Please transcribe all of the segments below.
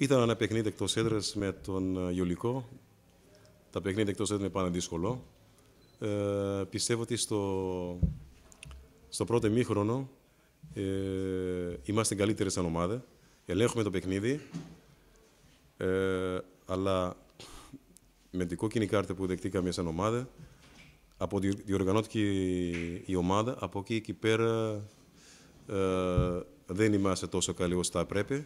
Ήταν ένα παιχνίδι εκτός έδρας με τον Ιωλικό. Τα παιχνίδια εκτός έδρας είναι πάντα δύσκολο. Πιστεύω ότι στο πρώτο ημίχρονο είμαστε καλύτεροι σαν ομάδα. Ελέγχουμε το παιχνίδι, αλλά με την κόκκινη κάρτα που δεχτήκαμε σαν ομάδα, διοργανώθηκε η ομάδα, από εκεί και πέρα δεν είμαστε τόσο καλοί όσο θα πρέπει.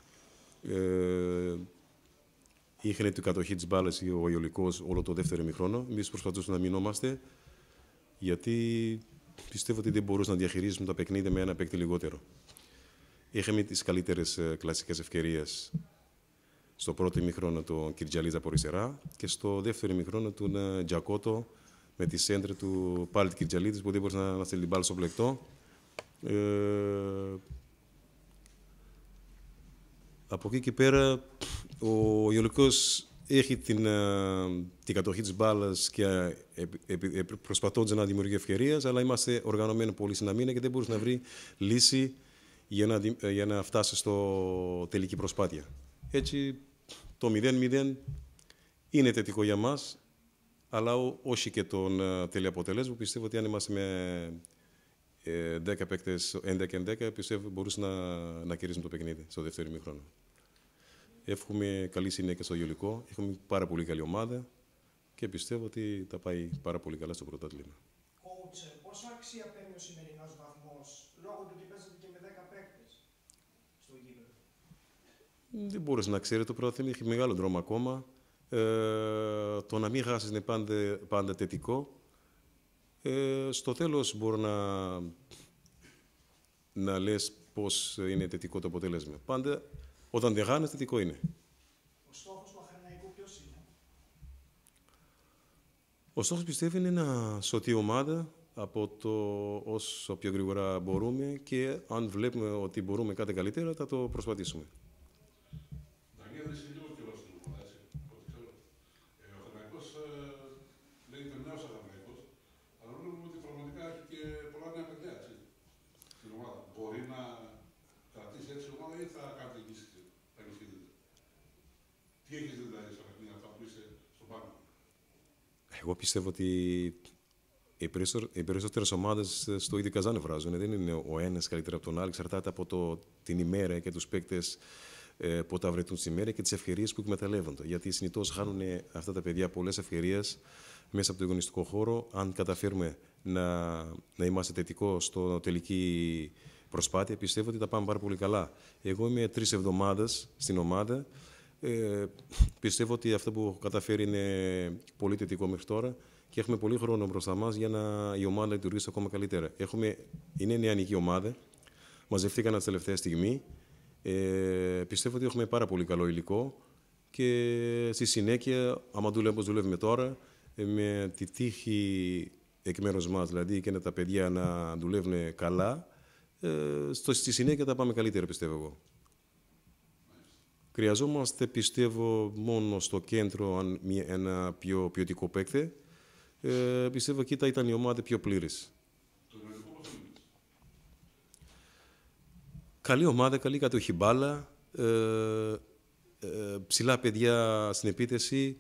Είχαν την κατοχή της μπάλας ο Ιωλικός όλο το δεύτερο ημίχρονο. Εμείς προσπαθούσαμε να μείνομαστε, γιατί πιστεύω ότι δεν μπορούσαμε να διαχειρίσουμε τα παιχνίδια με ένα παίκτη λιγότερο. Είχαμε τις καλύτερες κλασικές ευκαιρίες στο πρώτο ημίχρονο τον Κυρτζαλίζα από αριστερά και στο δεύτερο ημίχρονο τον Τζακότο με τη σέντρα του πάλι του Κυρτζαλίδης που δεν μπορούσε να στείλει την μπάλα στο πλεκτό. Από εκεί και πέρα ο Ιωλικός έχει την κατοχή της μπάλας και προσπαθώντας να δημιουργεί ευκαιρίες, αλλά είμαστε οργανωμένοι πολύ στην αμήνα και δεν μπορούσε να βρει λύση για να φτάσει στο τελική προσπάθεια. Έτσι, το 0-0 είναι θετικό για μας, αλλά όχι και τον τέλειο αποτέλεσμα. Πιστεύω ότι αν είμαστε με 10 παίκτες 11-11, πιστεύω μπορούσαμε να κερδίσουμε το παιχνίδι στο δεύτερο ημίχρονο. Εύχομαι καλή συνέχεια στο Ιωλικό. Έχουμε πάρα πολύ καλή ομάδα και πιστεύω ότι θα πάει πάρα πολύ καλά στο πρωτάθλημα. Coach, πόσο αξία παίρνει ο σημερινός βαθμός λόγω του ότι παίζετε και με 10 παίκτες στο γήπεδο? Δεν μπορείς να ξέρει το πρωτάθλημα, έχει μεγάλο δρόμο ακόμα. Το να μην χάσεις είναι πάντα θετικό. Στο τέλος μπορεί να λες πώς είναι θετικό το αποτέλεσμα. Πάντα όταν δεν χάνεις, θετικό είναι. Ο στόχος του Αχαρναϊκού ποιος είναι? Ο στόχος πιστεύω είναι να σωθεί η ομάδα από το όσο πιο γρήγορα μπορούμε και αν βλέπουμε ότι μπορούμε κάτι καλύτερα θα το προσπαθήσουμε. Εγώ πιστεύω ότι οι περισσότερες ομάδες στο ίδιο καζάνι βράζουν. Δεν είναι ο ένας καλύτερα από τον άλλο. Εξαρτάται από την ημέρα και τους παίκτες που τα βρεθούν στη μέρα και τις ευκαιρίες που εκμεταλλεύονται. Γιατί συνήθως χάνουν αυτά τα παιδιά πολλές ευκαιρίες μέσα από τον αγωνιστικό χώρο. Αν καταφέρουμε να είμαστε θετικοί στο τελική προσπάθεια, πιστεύω ότι τα πάμε πάρα πολύ καλά. Εγώ είμαι 3 εβδομάδες στην ομάδα. Πιστεύω ότι αυτό που έχω καταφέρει είναι πολύ θετικό μέχρι τώρα και έχουμε πολύ χρόνο μπροστά μας για η ομάδα να λειτουργήσει ακόμα καλύτερα. Είναι νεανική ομάδα, μαζευτήκαν τη τελευταία στιγμή. Πιστεύω ότι έχουμε πάρα πολύ καλό υλικό και στη συνέχεια, άμα δουλεύουμε όπως δουλεύουμε τώρα, με τη τύχη εκ μέρους μας, δηλαδή και τα παιδιά να δουλεύουν καλά, στη συνέχεια θα πάμε καλύτερα, πιστεύω εγώ. Χρειαζόμαστε, πιστεύω, μόνο στο κέντρο ένα πιο ποιοτικό παίκτη. Πιστεύω εκεί θα ήταν η ομάδα πιο πλήρης. Καλή ομάδα, καλή κατοχή μπάλα, ψηλά παιδιά στην επίθεση,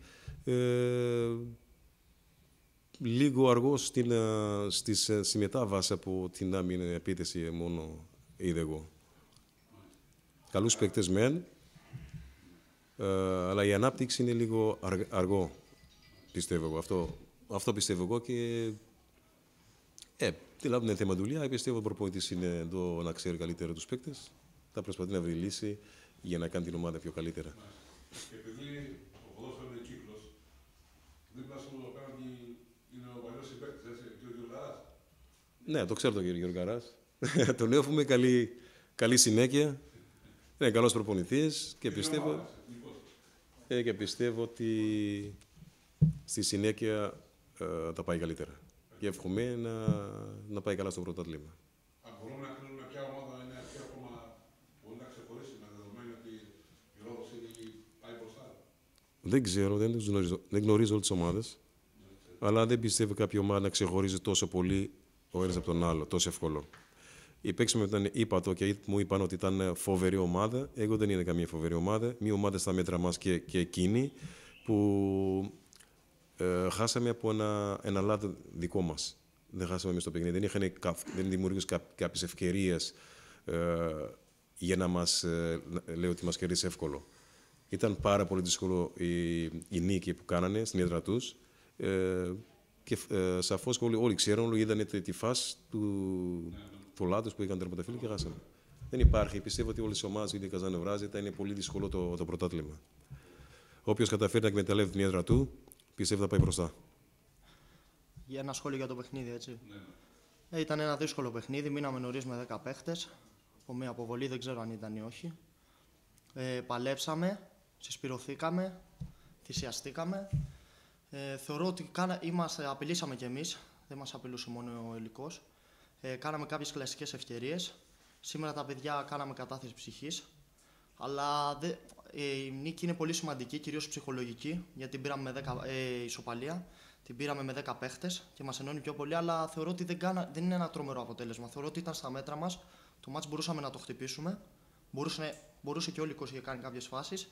λίγο αργός στη μετάβαση από την άμυνα επίθεση μόνο είδα εγώ. Καλούς παίκτες μεν, αλλά η ανάπτυξη είναι λίγο αργό, πιστεύω εγώ. Αυτό πιστεύω εγώ και δηλαδή είναι θέμα δουλειά. Πιστεύω ότι ο προπονητής είναι εδώ να ξέρει καλύτερα τους παίκτες. Θα προσπαθεί να βρει λύση για να κάνει την ομάδα πιο καλύτερα. Και επειδή ο ποδόσφαιρο είναι κύκλος, δίπλα σου απέναντι είναι ο παλιός συμπαίκτης, έτσι, ο κ. Γιουργαράς. Ναι, το ξέρω τον κ. Γιουργαράς. Τον εύχομαι καλή συνέχεια. Είναι καλός προπονητής και πιστεύω ότι στη συνέχεια θα πάει καλύτερα. Και εύχομαι να πάει καλά στο πρωτάθλημα. Μπορούμε να κρίνουμε ποια ομάδα είναι αυτή ακόμα μπορεί να ξεχωρίσει με δεδομένη ότι η Ρόδος πάει μπροστά? Δεν ξέρω, δεν γνωρίζω όλες τις ομάδες. Αλλά δεν πιστεύω κάποια ομάδα να ξεχωρίζει τόσο πολύ ο ένας από τον άλλο, τόσο εύκολο. Οι παίκτες μου ήταν, είπα το και μου είπαν ότι ήταν φοβερή ομάδα. Εγώ δεν είναι καμία φοβερή ομάδα. Μια ομάδα στα μέτρα μας και εκείνη που χάσαμε από ένα λάθος δικό μας. Δεν χάσαμε εμείς το παιχνίδι. Δεν δημιουργούσαν κάποιες ευκαιρίες για να μας λέει ότι μας κερδίσει εύκολο. Ήταν πάρα πολύ δύσκολο η νίκη που κάνανε στην έδρα τους. Και σαφώς όλοι ξέρουν, όλοι είδαν τη φάση του λάθος που είχαν τερματοφύλακα και χάσαμε. Δεν υπάρχει. Πιστεύω ότι όλες οι ομάδες η Καζάνη Βράζη είναι πολύ δύσκολο το πρωτάθλημα. Όποιος καταφέρει να εκμεταλλεύει την έδρα του, πιστεύω θα πάει μπροστά. Για ένα σχόλιο για το παιχνίδι, έτσι. Ήταν ένα δύσκολο παιχνίδι. Μείναμε νωρίς με 10 παίχτες. Από μια αποβολή, δεν ξέρω αν ήταν ή όχι. Παλέψαμε, συσπυρωθήκαμε, θυσιαστήκαμε. Θεωρώ ότι απειλήσαμε κι εμείς. Δεν μας απειλούσε μόνο ο υλικός. Κάναμε κάποιες κλασικές ευκαιρίες. Σήμερα τα παιδιά κάναμε κατάθεση ψυχής. Αλλά η νίκη είναι πολύ σημαντική, κυρίως ψυχολογική, γιατί πήραμε με 10 ισοπαλία. Την πήραμε με 10 παίχτες και μας ενώνει πιο πολύ, αλλά θεωρώ ότι δεν είναι ένα τρομερό αποτέλεσμα. Θεωρώ ότι ήταν στα μέτρα μας. Το μάτς μπορούσαμε να το χτυπήσουμε. Μπορούσε και ο Υλικός είχε κάνει κάποιες φάσεις.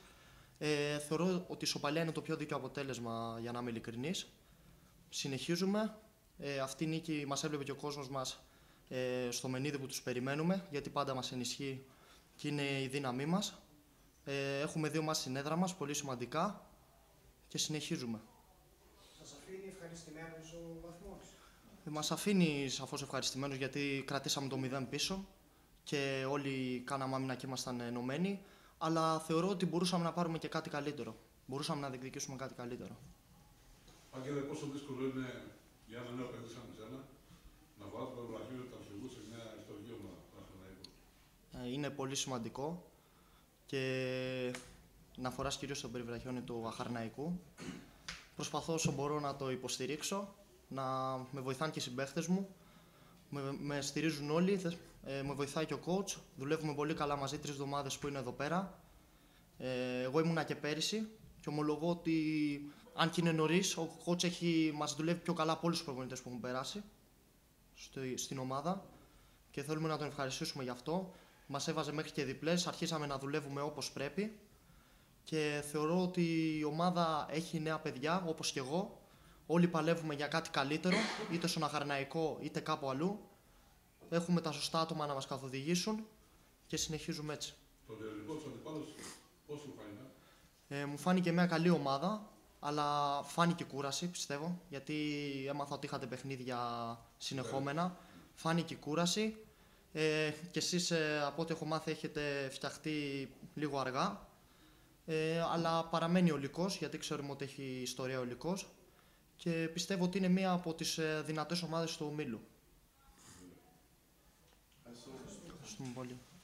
Θεωρώ ότι η ισοπαλία είναι το πιο δίκαιο αποτέλεσμα, για να είμαι ειλικρινής. Συνεχίζουμε. Αυτή η νίκη μας έβλεπε και ο κόσμος μας στο Μενίδη που τους περιμένουμε, γιατί πάντα μας ενισχύει και είναι η δύναμή μας. Έχουμε 2 μάτς στην έδρα μας, πολύ σημαντικά, και συνεχίζουμε. Σας αφήνει ευχαριστημένους ο βαθμός? Μας αφήνει σαφώς ευχαριστημένους, γιατί κρατήσαμε το 0 πίσω και όλοι κάναμε άμυνα και ήμασταν ενωμένοι, αλλά θεωρώ ότι μπορούσαμε να πάρουμε και κάτι καλύτερο. Μπορούσαμε να διεκδικήσουμε κάτι καλύτερο. Άγγελε, πόσο δύσκολο είναι για ένα νέο παιδί σαν εσένα να βάζει το βραχείο του αρχηγού σε μια ιστορική ομάδα? Είναι πολύ σημαντικό και να φοράς κυρίως το περιβραχιόνι του Αχαρναϊκού. Προσπαθώ όσο μπορώ να το υποστηρίξω, να με βοηθάνε και οι συμπαίχτες μου. Με στηρίζουν όλοι, με βοηθάει και ο coach. Δουλεύουμε πολύ καλά μαζί 3 εβδομάδες που είναι εδώ πέρα. Εγώ ήμουνα και πέρυσι και ομολογώ ότι αν και είναι νωρίς, ο coach μας δουλεύει πιο καλά από όλους τους προπονητές που έχουν περάσει στην ομάδα και θέλουμε να τον ευχαριστήσουμε γι' αυτό. Μας έβαζε μέχρι και διπλές, αρχίσαμε να δουλεύουμε όπως πρέπει και θεωρώ ότι η ομάδα έχει νέα παιδιά, όπως και εγώ. Όλοι παλεύουμε για κάτι καλύτερο, είτε στον Αχαρναϊκό είτε κάπου αλλού. Έχουμε τα σωστά άτομα να μας καθοδηγήσουν και συνεχίζουμε έτσι. Το διαλογικό του αντιπάλου πώς σου φάνηκε? Μου φάνηκε μια καλή ομάδα, αλλά φάνηκε κούραση, πιστεύω, γιατί έμαθα ότι είχατε παιχνίδια συνεχόμενα. Φάνηκε κούραση και εσείς, από ό,τι έχω μάθει, έχετε φτιαχτεί λίγο αργά. Αλλά παραμένει ο Υλικός, γιατί ξέρουμε ότι έχει ιστορία ο Υλικός και πιστεύω ότι είναι μία από τις δυνατές ομάδες του ομίλου. Ευχαριστούμε πολύ.